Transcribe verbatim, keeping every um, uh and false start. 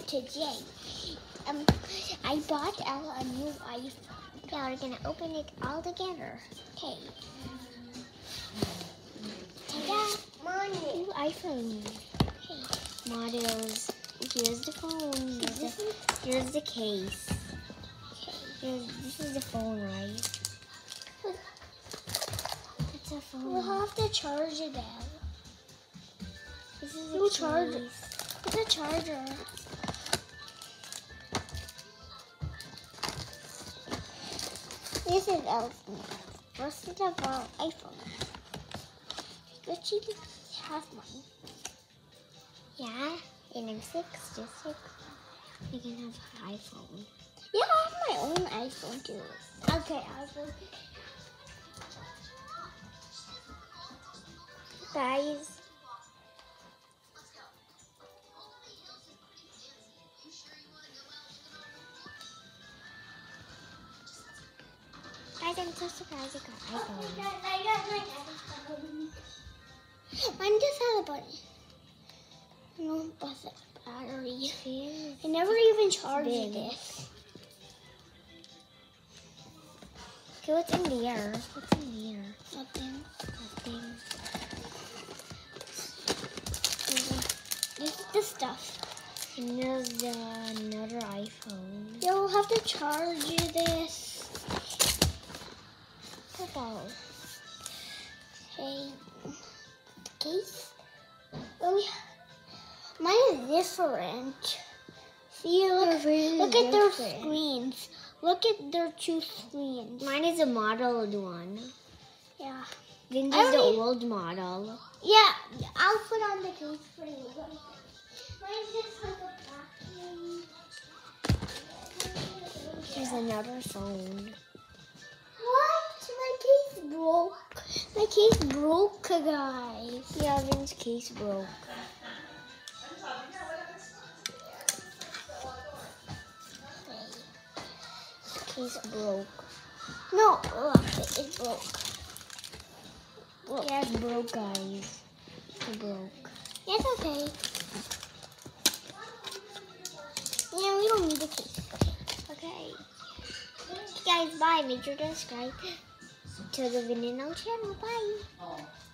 today. Um, I bought Ella a new iPhone. Now we're gonna open it all together. Okay. Ta-da! New iPhone. Okay. Models. Here's the phone. Here's the, here's the case. Okay. Here's, this is the phone, right? It's a phone. We'll have to charge it out. This is a charger. It's a charger. This is Elf. First of all, iPhone. But she has one. Yeah, and I'm six, just six. I can have an iPhone. Yeah, I have my own iPhone too. Okay, iPhone. Guys. Guys, I'm so surprised I got iPhone. I got my iPhone. Mine just had a button. No, but the battery. I never even charged this. Okay, what's in there? What's in there? Nothing. Nothing. This is the stuff. And there's uh, another iPhone. You'll have to charge this. Hey, case. Oh, yeah. Mine is different. See, look, really look at different. Their screens. Look at their two screens. Mine is a modeled one. Yeah. Then there's the old model. Yeah, I'll put on the case for you. Mine's just like a black. There's another phone. My case broke. My case broke, guys. Yeah, Vin's case broke. Case broke. No, look, it broke. Look. Yeah, it broke, guys. It broke. It's okay. Yeah, we don't need the case. Okay. Okay, guys, bye. Make sure to subscribe to the Vin and Elle channel. Bye.